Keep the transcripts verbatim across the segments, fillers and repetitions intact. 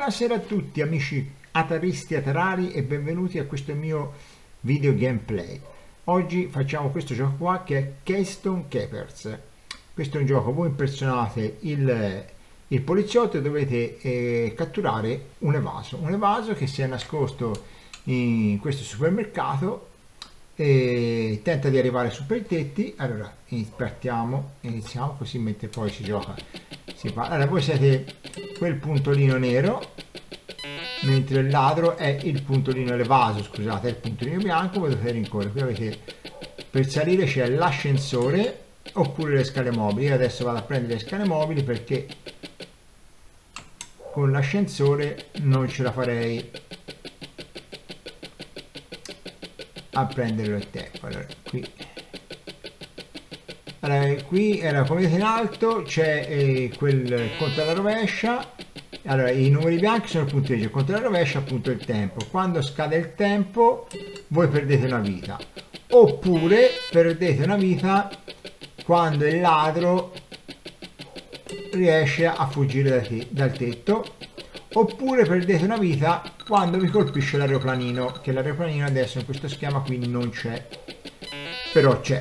Buonasera a tutti amici ataristi atarari e benvenuti a questo mio video gameplay. Oggi facciamo questo gioco qua che è Keystone Keepers. Questo è un gioco, voi impersonate il, il poliziotto e dovete eh, catturare un evaso, un evaso che si è nascosto in questo supermercato e tenta di arrivare su per i tetti. Allora partiamo, iniziamo così mentre poi si gioca, si fa. Allora voi siete quel puntolino nero mentre il ladro è il puntolino, l'evaso scusate, è il puntolino bianco. Voi dovete rincorrere. Qui avete, per salire c'è l'ascensore oppure le scale mobili. Io adesso vado a prendere le scale mobili perché con l'ascensore non ce la farei a prenderlo il tempo. Allora qui, allora, qui era, come vedete in alto c'è eh, quel conto alla rovescia. Allora i numeri bianchi sono il punteggio, il conto alla rovescia appunto il tempo. Quando scade il tempo voi perdete una vita, oppure perdete una vita quando il ladro riesce a fuggire da te, dal tetto, oppure perdete una vita quando vi colpisce l'aeroplanino, che l'aeroplanino adesso in questo schema qui non c'è, però c'è.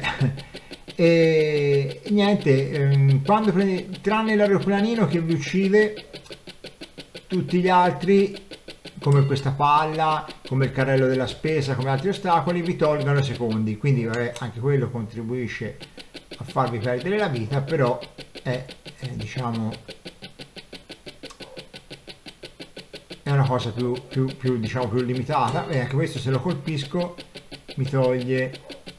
E niente, ehm, quando prendete, tranne l'aeroplanino che vi uccide, tutti gli altri, come questa palla, come il carrello della spesa, come altri ostacoli, vi tolgono secondi. Quindi vabbè, anche quello contribuisce a farvi perdere la vita, però è, è diciamo è una cosa più, più, più diciamo più limitata. E anche questo, se lo colpisco mi toglie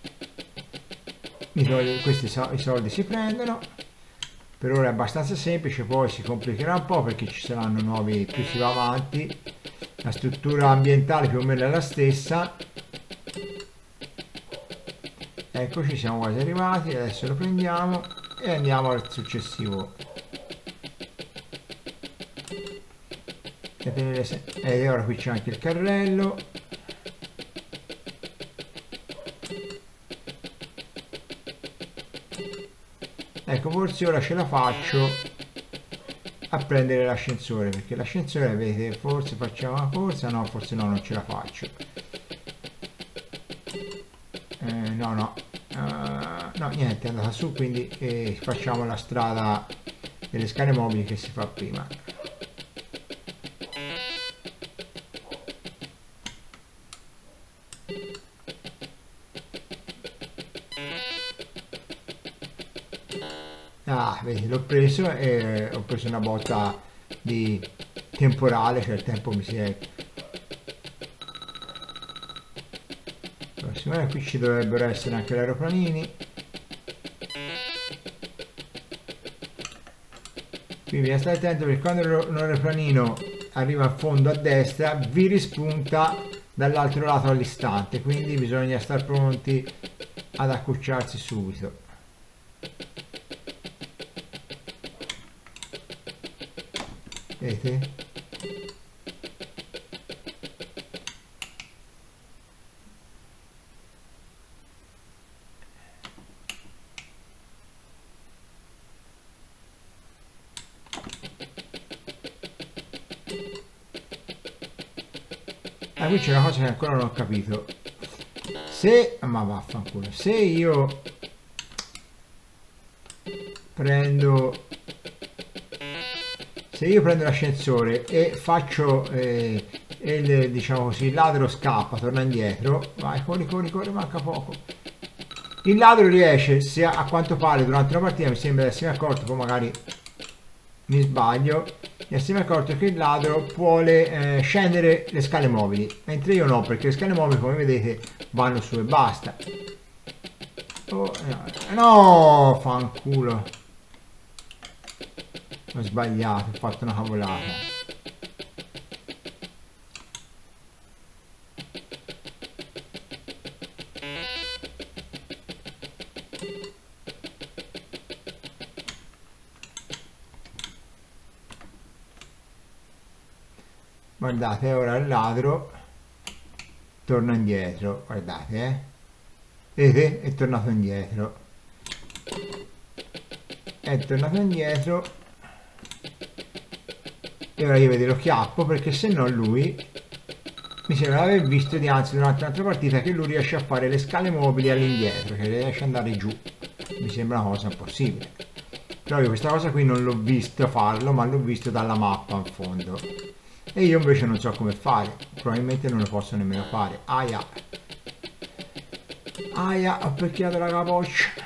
mi toglie questi so, i soldi si prendono. Per ora è abbastanza semplice, poi si complicherà un po' perché ci saranno nuovi, più si va avanti. La struttura ambientale più o meno è la stessa. Eccoci, siamo quasi arrivati, adesso lo prendiamo e andiamo al successivo. E ora qui c'è anche il carrello. Ecco, forse ora ce la faccio a prendere l'ascensore, perché l'ascensore, vedete, forse facciamo una corsa, no, forse no, non ce la faccio. Eh, no, no, uh, no, niente, è andata su, quindi eh, facciamo la strada delle scale mobili che si fa prima. Ah, vedi, l'ho preso e ho preso una botta di temporale, cioè il tempo mi si è... Secondo me qui ci dovrebbero essere anche gli aeroplanini. Quindi bisogna stare attento perché quando l'aeroplanino arriva a fondo a destra vi rispunta dall'altro lato all'istante, quindi bisogna stare pronti ad accucciarsi subito. Vedete? Ah, qui c'è una cosa che ancora non ho capito. Se, ma vaffanculo, se io prendo se io prendo l'ascensore e faccio eh, il, diciamo così, il ladro scappa, torna indietro, vai, corri, corri, corri, manca poco. Il ladro riesce, se a, a quanto pare durante una partita mi sembra di essermi accorto, poi magari mi sbaglio, mi essermi accorto che il ladro vuole eh, scendere le scale mobili, mentre io no, perché le scale mobili, come vedete, vanno su e basta. Oh, no, no, fanculo. Ho sbagliato, ho fatto una cavolata. Guardate, ora il ladro torna indietro, guardate, eh. Vedete? È tornato indietro. È tornato indietro. e ora io vedo lo chiappo perché se no lui mi sembra di aver visto dinanzi durante un'altra partita che lui riesce a fare le scale mobili all'indietro, che riesce ad andare giù. Mi sembra una cosa impossibile, però io questa cosa qui non l'ho visto farlo, ma l'ho visto dalla mappa in fondo e io invece non so come fare, probabilmente non lo posso nemmeno fare. Aia aia, ho picchiato la capoccia.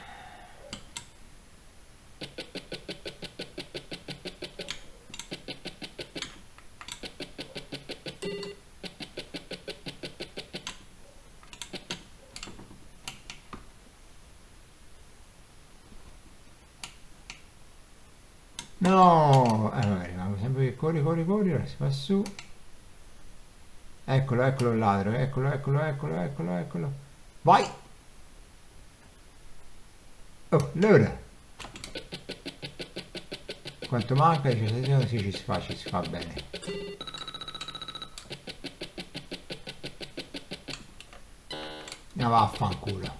No, allora arriviamo sempre che corri, corri, corri, ora si va su. Eccolo, eccolo il ladro, eccolo, eccolo, eccolo, eccolo, eccolo. Vai! Oh, allora. Quanto manca? diciassette, sì, ci si fa, ci si fa bene. No, vaffanculo.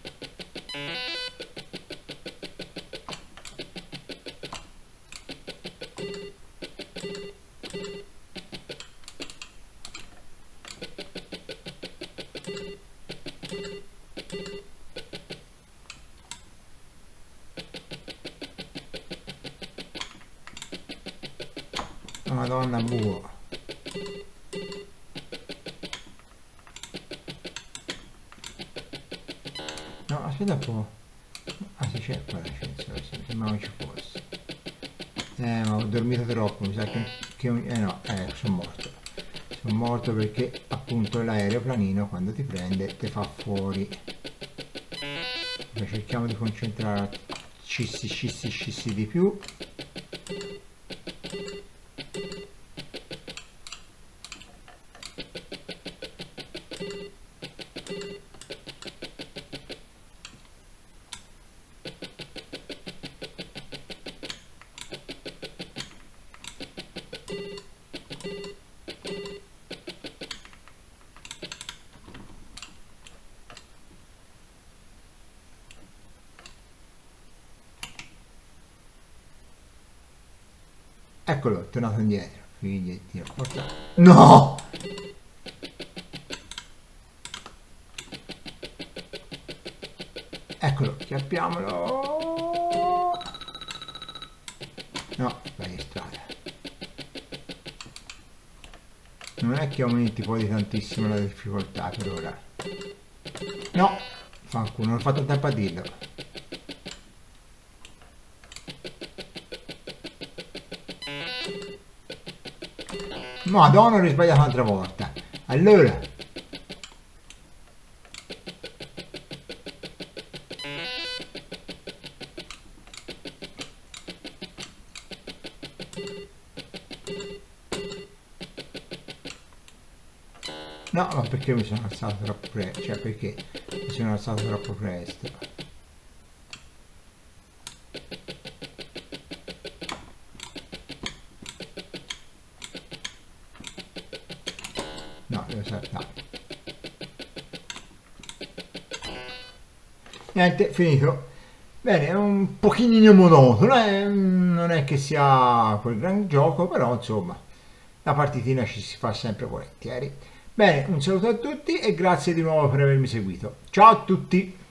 Madonna buo. No, aspetta un po'. Ah sì, c'è qua l'ascensore, mi sembrava che ci fosse. Eh, ma ho dormito troppo, mi sa che... che eh no, eh, sono morto. Sono morto perché appunto l'aeroplanino quando ti prende ti fa fuori. Allora, cerchiamo di concentrare cissi cissi cissi di più. Eccolo, è tornato indietro. Figliettino, forza. No! Eccolo, chiappiamolo. No, vai in strada. Non è che aumenti poi tantissimo la difficoltà per ora. No! Fanculo, non ho fatto tempo a dirlo. Madonna, ho risbagliato un'altra volta. Allora. No, ma perché mi sono alzato troppo presto? Cioè, perché mi sono alzato troppo presto? No, devo saltare. Niente, finito. Bene, è un pochino monotono, eh? Non è che sia quel gran gioco, però insomma, la partitina ci si fa sempre volentieri. Bene, un saluto a tutti e grazie di nuovo per avermi seguito. Ciao a tutti!